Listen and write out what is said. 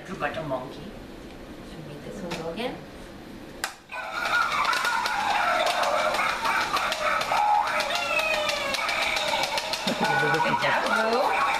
to cut a monkey. Should we this one go again? Good job, Boo.